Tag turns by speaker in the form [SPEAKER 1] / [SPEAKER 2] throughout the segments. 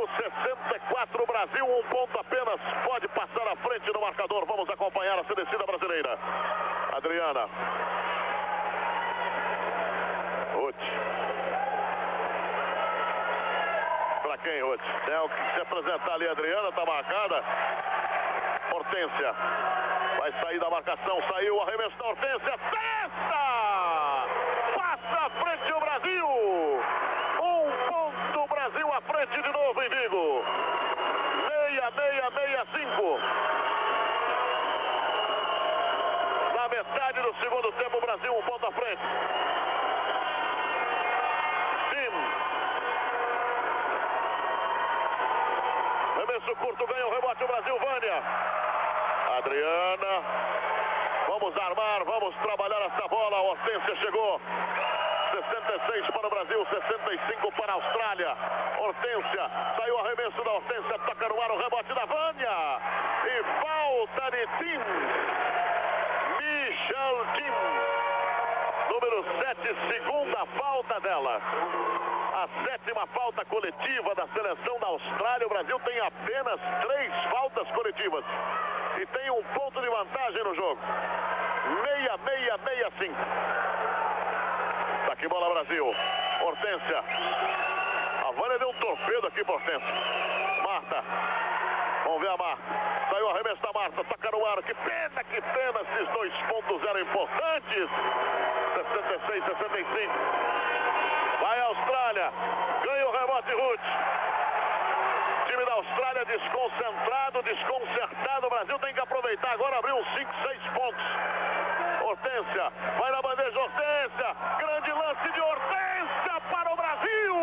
[SPEAKER 1] México, 64 Brasil, 1 ponto apenas. Pode passar à frente no marcador. Vamos acompanhar a descida brasileira. Adriana. Ruth. Pra quem, Ruth? Tem o que se apresentar ali, Adriana, tá marcada. Hortência. Vai sair da marcação, saiu, arremesso da Hortência. Testa! Passa à frente o Brasil. 1 ponto, Brasil à frente de novo em Vigo. 6-6-6-5. Na metade do segundo tempo, o Brasil 1 ponto à frente. Arremesso curto, ganha o rebote o Brasil, Vânia. Adriana. Vamos armar, vamos trabalhar essa bola. A Hortência chegou. 66 para o Brasil, 65 para a Austrália. Hortência, saiu o arremesso da Hortência, toca no ar o rebote da Vânia. E falta de Tim. Michelle Tim. Número 7, segunda falta dela. A 7ª falta coletiva da seleção da Austrália. O Brasil tem apenas 3 faltas coletivas. E tem 1 ponto de vantagem no jogo. 6-6-6-5. Tá aqui bola Brasil. Hortência. A Vânia deu um torpedo aqui por Hortência. Marta. Vamos ver a Marta. Saiu o arremesso da Marta. Toca no ar. Que pena, que pena. Esses 2 pontos eram importantes. 66-65. Vai a Austrália. Ganha o rebote, Ruth. Time da Austrália desconcentrado, desconcertado. O Brasil tem que aproveitar agora, abrir uns 5, 6 pontos. Hortência, vai na bandeja, Hortência. Grande lance de Hortência para o Brasil.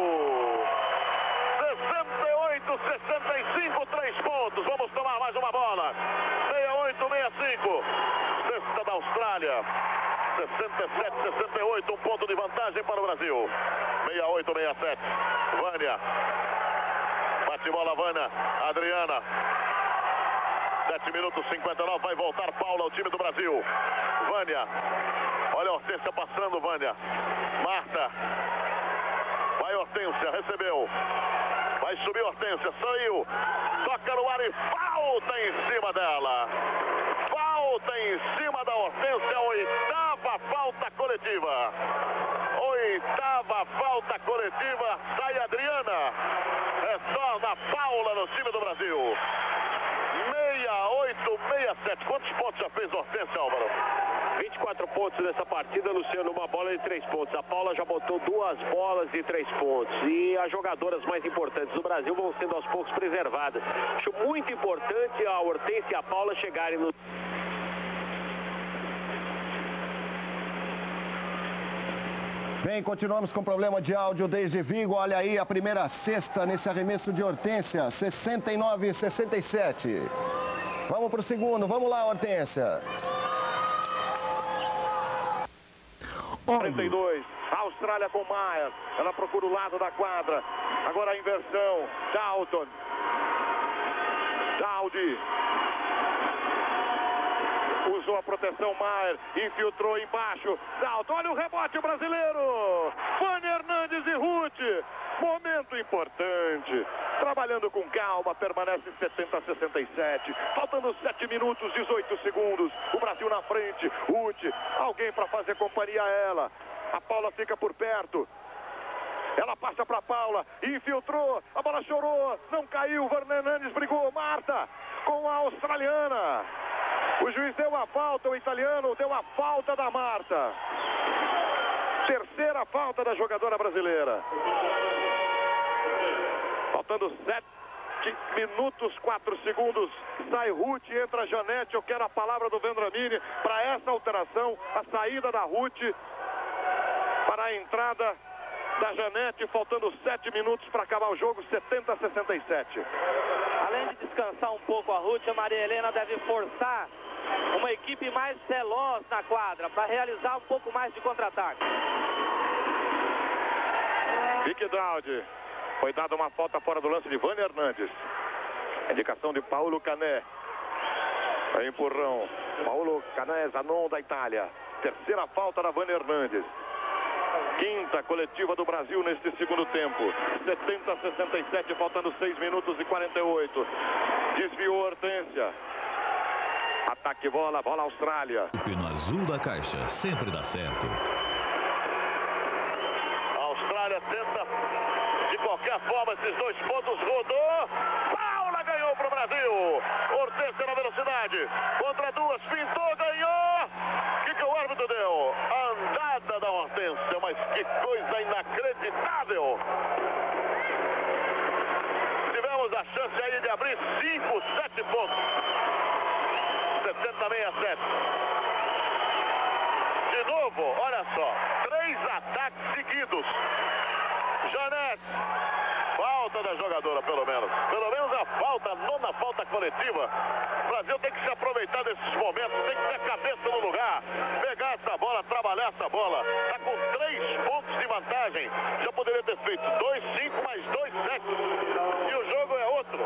[SPEAKER 1] 68-65, 3 pontos. Vamos tomar mais uma bola. 68-65. Sexta da Austrália. 67-68, 1 ponto de vantagem para o Brasil. 68-67. Vânia. Bate bola, Vânia. Adriana. 7 minutos 59. Vai voltar Paula ao time do Brasil. Vânia. Olha a Hortência passando, Vânia. Marta. Vai Hortência. Recebeu. Vai subir Hortência. Saiu. Toca no ar e falta em cima dela. Falta em cima da Hortência. 8ª falta coletiva. 8ª falta coletiva. Sai Adriana. Retorna Paula no time do Brasil. 68-67. Quantos pontos já fez Hortência, Álvaro?
[SPEAKER 2] 24 pontos nessa partida, Luciano, uma bola de 3 pontos. A Paula já botou 2 bolas de 3 pontos. E as jogadoras mais importantes do Brasil vão sendo aos poucos preservadas. Acho muito importante a Hortência e a Paula chegarem no...
[SPEAKER 3] Bem, continuamos com problema de áudio desde Vigo. Olha aí a primeira cesta nesse arremesso de Hortência. 69-67. Vamos para o segundo. Vamos lá, Hortência.
[SPEAKER 1] 42. Austrália com Maier. Ela procura o lado da quadra. Agora a inversão. Dalton. Daldi. Usou a proteção Maier, infiltrou embaixo. Dalton, olha o rebote brasileiro. Vânia Hernandes e Ruth. Momento importante. Trabalhando com calma, permanece 70-67. Faltando 7 minutos, 18 segundos. O Brasil na frente. Ruth, alguém para fazer companhia a ela. A Paula fica por perto. Ela passa para Paula, infiltrou, a bola chorou, não caiu. Vânia Hernandes brigou. Marta com a australiana. O juiz deu a falta, o italiano deu a falta da Marta. Terceira falta da jogadora brasileira. Faltando 7 minutos, 4 segundos. Sai Ruth, entra Janete. Eu quero a palavra do Vendramini para essa alteração. A saída da Ruth para a entrada da Janete. Faltando 7 minutos para acabar o jogo, 70-67.
[SPEAKER 4] Além de descansar um pouco a Ruth, a Maria Helena deve forçar uma equipe mais veloz na quadra para realizar um pouco mais de contra-ataque.
[SPEAKER 1] Vicky Daldi. Foi dada uma falta fora do lance de Vânia Hernandes. Indicação de Paulo Cané. É empurrão. Paulo Cané, Zanon da Itália. Terceira falta da Vânia Hernandes. Quinta coletiva do Brasil neste segundo tempo. 70-67, faltando 6 minutos e 48. Desviou Hortência. Ataque bola Austrália.
[SPEAKER 5] No azul da caixa, sempre dá certo.
[SPEAKER 1] A Austrália tenta de qualquer forma esses 2 pontos, rodou. Paula ganhou para o Brasil. Hortência na velocidade. Contra 2, pintou, ganhou. O que o árbitro deu? A andada da Hortência, mas que coisa inacreditável. Tivemos a chance aí de abrir 5, 7 pontos. 70-67. De novo, olha só, 3 ataques seguidos. Janete, falta da jogadora pelo menos a falta, a 9ª falta coletiva. O Brasil tem que se aproveitar desses momentos, tem que ter a cabeça no lugar, pegar essa bola, trabalhar essa bola. Está com 3 pontos de vantagem, já poderia ter feito 2, 5 mais 2, 7 e o jogo é outro.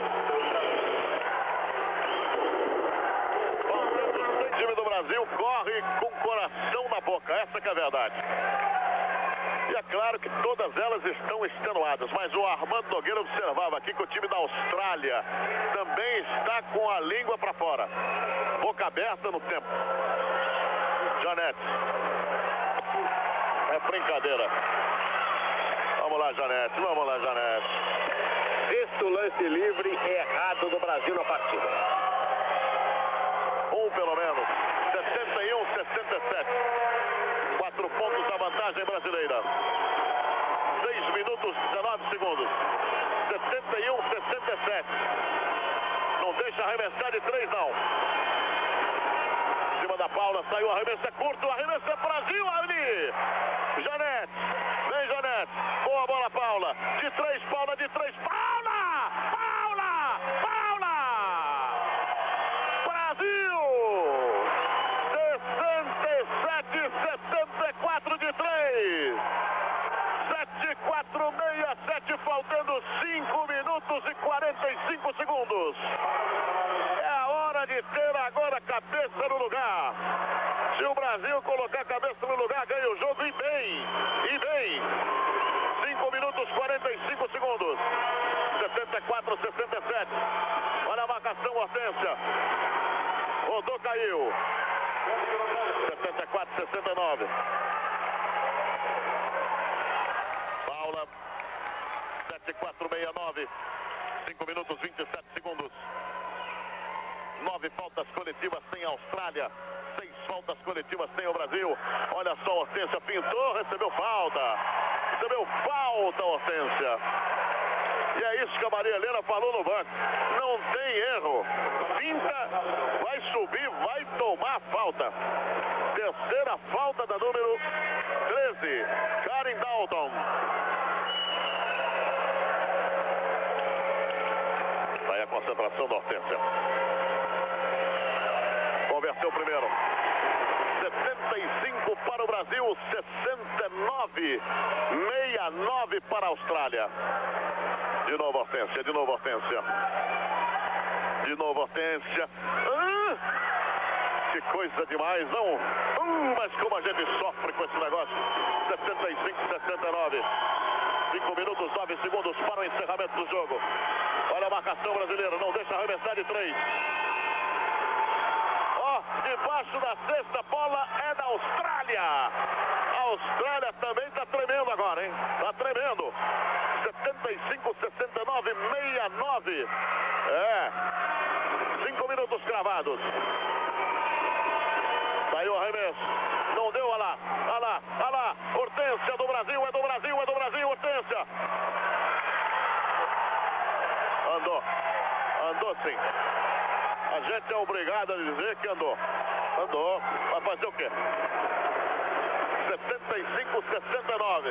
[SPEAKER 1] O time do Brasil corre com o coração na boca, essa que é a verdade. E é claro que todas elas estão extenuadas, mas o Armando Nogueira observava aqui que o time da Austrália também está com a língua para fora. Boca aberta no tempo. Janete. É brincadeira. Vamos lá, Janete. Vamos lá, Janete.
[SPEAKER 2] Sexto lance livre errado do Brasil na partida.
[SPEAKER 1] Pelo menos. 71-67. 4 pontos da vantagem brasileira. 6 minutos, 19 segundos. 71-67. Não deixa arremessar de 3, não. Em cima da Paula, saiu, arremesso é curto, arremesso é Brasil ali. Janete, vem Janete. Boa bola, Paula. De 3, Paula, de 3, Paula! Paula! Paula! Brasil! 67-74 de 3. 7-4-6-7, faltando 5 minutos e 45 segundos. É a hora de ter agora a cabeça no lugar. Se o Brasil colocar a cabeça no lugar, ganha o jogo e bem. E bem. 5 minutos e 45 segundos. 74-67. Olha a marcação, Hortência. Rodou, caiu. 74-69. Paula. 7-4-6-9. 5 minutos e 27 segundos. 9 faltas coletivas tem a Austrália. 6 faltas coletivas tem o Brasil. Olha só, Hortência pintou, recebeu falta. Recebeu falta, Hortência. E é isso que a Maria Helena falou no banco. Não tem erro. Pinta, vai subir, vai tomar falta. Terceira falta da número 13, Karen Dalton. Vai a concentração da Hortência. Converteu o primeiro. 75 para o Brasil, 69, 69 para a Austrália. De novo Hortência, de novo Hortência. De novo Hortência. Que coisa demais, não? Mas como a gente sofre com esse negócio. 75, 69. 5 minutos, 9 segundos para o encerramento do jogo. Olha a marcação brasileira, não deixa arremessar de 3. Debaixo da sexta, bola é da Austrália. A Austrália também está tremendo agora, hein? Está tremendo. 75, 69, 69. 5 minutos cravados. Saiu o arremesso. Não deu, olha lá. Olha lá, olha lá. Hortência do Brasil, é do Brasil, é do Brasil, Hortência. Andou. Andou sim. A gente é obrigado a dizer que andou. Andou. Vai fazer o quê? 75, 69.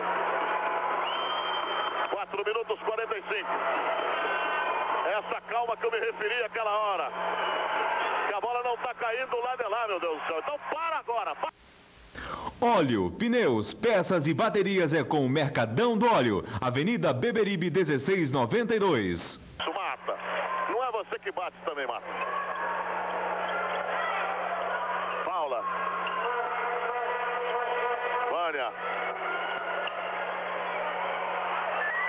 [SPEAKER 1] 4 minutos 45. Essa calma que eu me referi àquela hora. Que a bola não está caindo lá de lá, meu Deus do céu. Então para agora. Para.
[SPEAKER 5] Óleo, pneus, peças e baterias é com o Mercadão do Óleo. Avenida Beberibe 1692.
[SPEAKER 1] Isso mata. Não é você que bate também, mata. Paula. Vânia.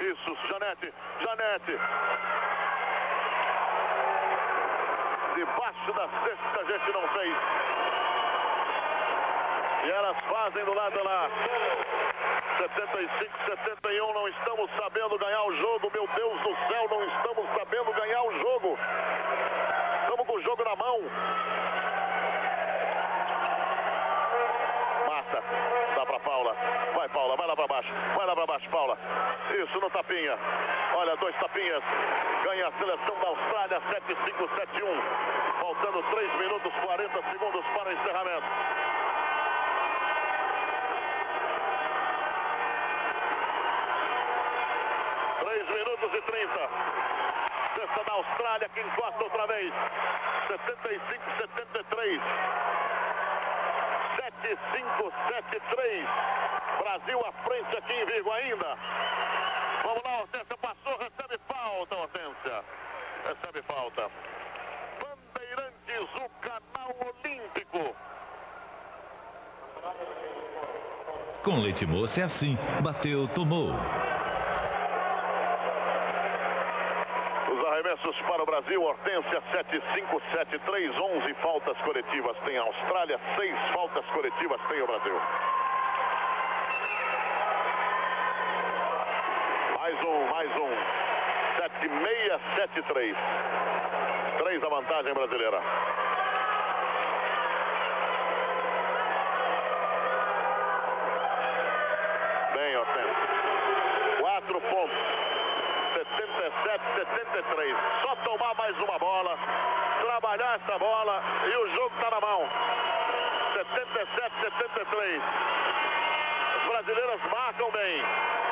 [SPEAKER 1] Isso, Janete. Debaixo da cesta a gente não fez. E elas fazem do lado lá. 75, 71, não estamos sabendo ganhar o jogo. Meu Deus do céu, não estamos sabendo ganhar o jogo. Estamos com o jogo na mão. Marta, dá pra Paula. Vai, Paula, vai lá pra baixo. Paula. Isso, no tapinha. Olha, 2 tapinhas. Ganha a seleção da Austrália, 7-5, 7-1. Faltando 3 minutos, 40 segundos para o encerramento. Minutos e 30. Cesta da Austrália que encosta outra vez. 75, 73. 7-5, 7-3. Brasil à frente aqui em Vigo ainda. Vamos lá, Hortência passou, recebe falta, Hortência. Recebe falta. Bandeirantes, o canal olímpico.
[SPEAKER 6] Com Leite Moça é assim. Bateu, tomou.
[SPEAKER 1] Arremessos para o Brasil, Hortência 7-5, 7-3, 11 faltas coletivas tem a Austrália, 6 faltas coletivas tem o Brasil. Mais um, 7-6, 7-3. 3 a vantagem brasileira. Bem, Hortência. 4 pontos. 77, 73. Só tomar mais uma bola, trabalhar essa bola e o jogo está na mão. 77, 73. As brasileiras marcam bem.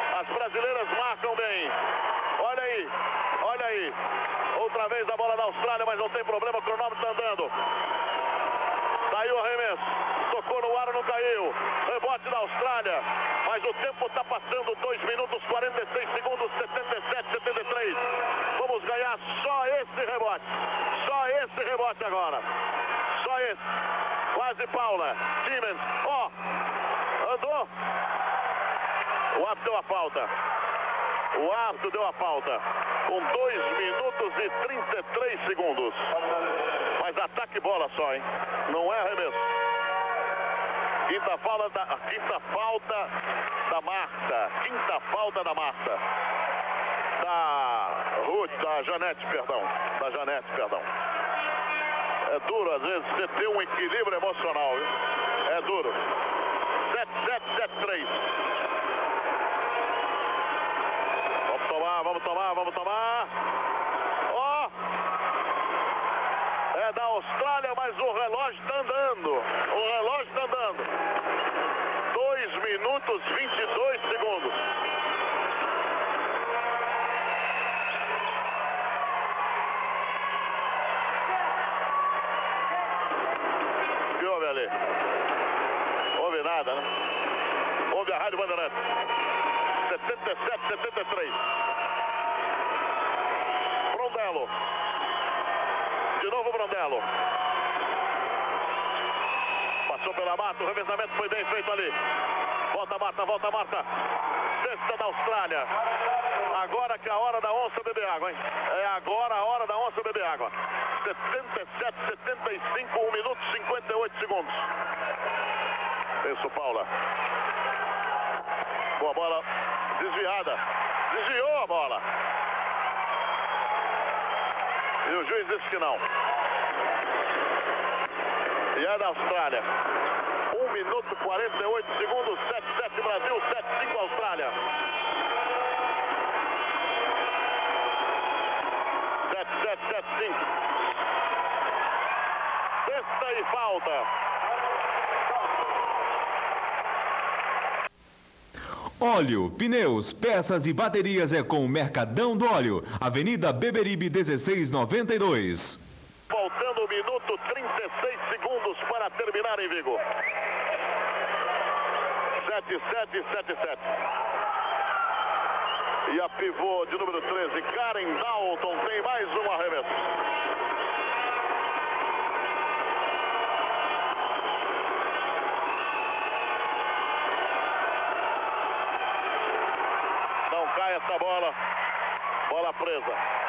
[SPEAKER 1] Olha aí. Outra vez a bola da Austrália, mas não tem problema, o cronômetro está andando. Saiu o arremesso. Tocou no ar, não caiu. Rebote da Austrália. Mas o tempo está passando. 2 minutos, 46 segundos, 77, 73. Vamos ganhar só esse rebote. Só esse rebote agora. Só esse. Quase Paula. Siemens. Andou. O árbitro deu a falta. Com 2 minutos e 33 segundos. Mas ataque bola só, hein? Não é arremesso. Quinta falta da Marta. Da Janete, perdão. É duro, às vezes, você ter um equilíbrio emocional, viu? É duro. 7-7, 7-3. Vamos tomar. É da Austrália, mas o relógio está andando. 2 minutos, 22 segundos. O que houve ali? Houve nada, né? Houve a Rádio Bandeirantes. 77, 73. Brondello. De novo Brondello. Passou pela Marta, o revezamento foi bem feito ali. Volta Marta. Cesta da Austrália. Agora que é a hora da onça beber água, hein? É agora a hora da onça beber água. 77, 75, 1 minuto e 58 segundos. Isso, Paula. Boa bola desviada. Desviou a bola. E o juiz disse que não. E é da Austrália. 1 minuto e 48 segundos. 7-7 Brasil, 7-5 Austrália. 7-7, 7-5. Cesta e falta.
[SPEAKER 5] Óleo, pneus, peças e baterias é com o Mercadão do Óleo, Avenida Beberibe 1692.
[SPEAKER 1] Faltando 1 minuto 36 segundos para terminar em Vigo. 7-7, 7-7. E a pivô de número 13, Karen Dalton, tem mais um arremesso. Não cai essa bola. presa.